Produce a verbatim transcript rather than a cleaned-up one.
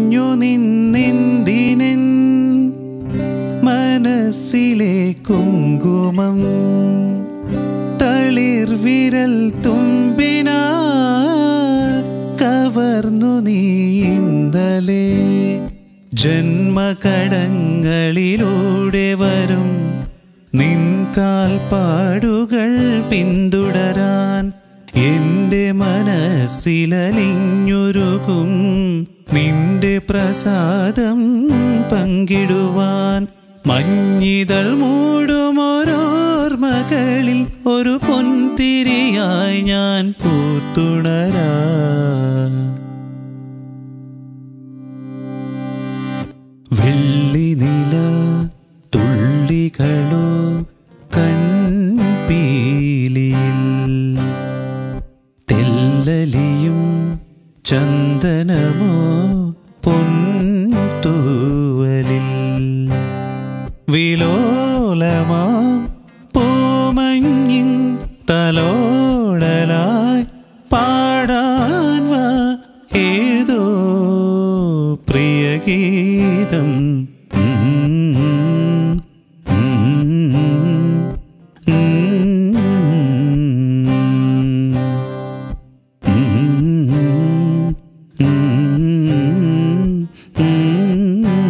അലിഞ്ഞു നിന്നെന്തിനെൻ മനസ്സിലെ കുങ്കുമം തളിർ വിരൽ തുമ്പിനാൽ കവർന്നു നീ ഇന്നലെ ജന്മകടങ്ങളിലൂടെ വരും നിൻ കാൽപ്പാടുകൾ പിന്തുടരാൻ എന്റെ മനസ്സിലലിഞ്ഞുരുകും നിന്റെ പ്രസാദം പങ്കിടുവാൻ മഞ്ഞിതൾ മൂടുമോരോർമകളിൽ ഒരു പൊൻതിരിയായി ഞാൻ പൂത്തുണരാ. വെള്ളിനില തുള്ളികളോ കൺപീലിയിൽ തെല്ലലിയും ചന്ദനമോ പൊൻതൂവലിൽ വിലോലമാം പൂമഞ്ഞിൻ തലോടലായി പാടാൻ വാ ഏതോ പ്രിയഗീതം. Mm-hmm.